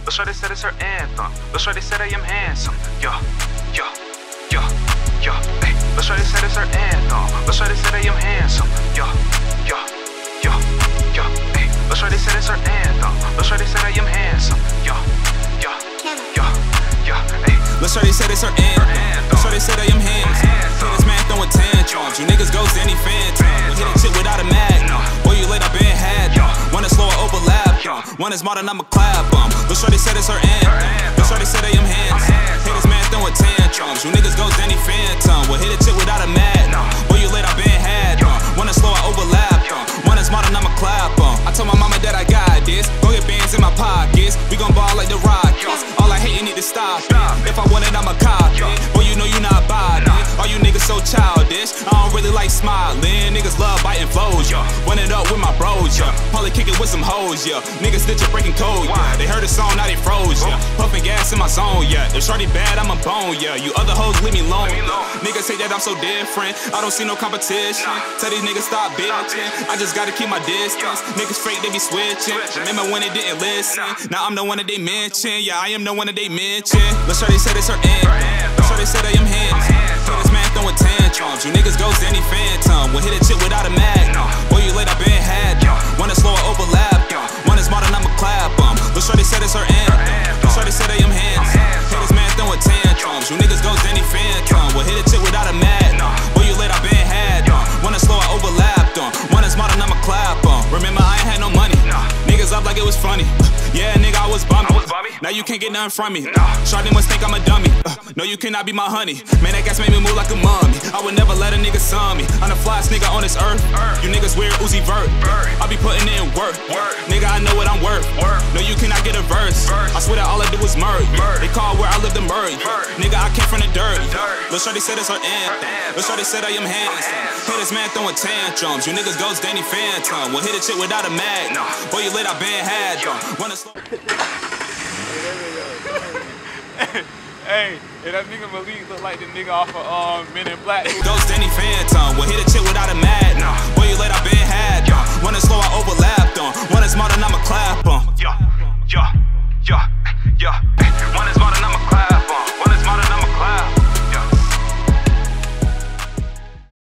Lil' shorty said it's her anthem. Lil' shorty said I am handsome. Yo, yo, yo, yo. Hey, Lil' shorty said it's her anthem. Lil' shorty said I am handsome. Yo, yo, yo, yo. Hey, Lil' shorty said it's her anthem. Lil' shorty said I am handsome. Yo, yo, yo, yo. Hey, Lil' shorty said it's her anthem. Lil' shorty said I am handsome. See this man throwing tantrums. You niggas ghost any phantom. We hit shit without a magnum. Boy, you late, I been had them. One is slower overlap. One is modern, I'ma clap them. Lil' shorty said it's her anthem. Lil' shorty said I am handsome. Hit this man throwing tantrums. You niggas ghost any phantom. We hit shit without a magnum. Boy, you late, I been had them. One is slower overlap. One is modern, I'ma clap them. I told my mama that I got this. Go get bands in my pockets. We gon' ball like the Rockets. All I hate, you need to stop it. If I want it, I'ma cop it. Boy, you know you not buying it. All you niggas so childish. I don't really like smiling. Niggas love biting flows, yeah. Run it up with my bros, yeah. Probably kick it with some hoes, yeah. Niggas snitchin' breaking code, yeah. They heard a song, now they froze, yeah. Puffin' gas in my zone, yeah. If shorty bad, I'm a bone, yeah. You other hoes, leave me alone. Niggas say that I'm so different. I don't see no competition. Tell these niggas stop bitching. I just gotta keep my distance. Niggas fake, they be switching. Remember when they didn't listen? Now I'm the one that they mention. Yeah, I am the one that they mention. Lil' shorty said it's her anthem. Lil' shorty said I am handsome. See this man throwing tantrums. You niggas ghost any phantom. We'll hit a chick without a magnum. Boy, you late, I been had them. One is slower overlap. One is modern, I'ma clap them. Lil' shorty said it's her anthem. Lil' shorty said I am handsome. See this man throwing tantrums. You niggas ghost any phantom. We'll hit a chick without a magnum. Boy, you late, I been had them. One is slower overlap. One is modern, I'ma clap them. Remember, I ain't had no money. Niggas up like it was funny. Yeah, nigga, I was bummy. Now you can't get nothing from me. Shawty must think I'm a dummy. No, you cannot be my honey. Man, that gas made me move like a mummy. I would never let a nigga sum me. I'm the flyest nigga on this earth. You niggas wear Uzi Vert. I be putting in work. Nigga, I know what I'm worth. No, you cannot get a verse. I swear that all I do is murk. They call where I live the murk. Nigga, I came from the dirt. Lil' shorty said it's her anthem. Lil' shorty said I am handsome. Hit this man throwing tantrums. You niggas ghost Danny Phantom. We'll hit a chick without a magnum. Boy, you lit, I been had them. Wanna slow. Hey, that nigga Malik look like the nigga off of Men in Black. Ghost any phantom, we'll hit a chick without a magnum. Boy, you late, I been had them. One is slow, I overlapped them. One is modern,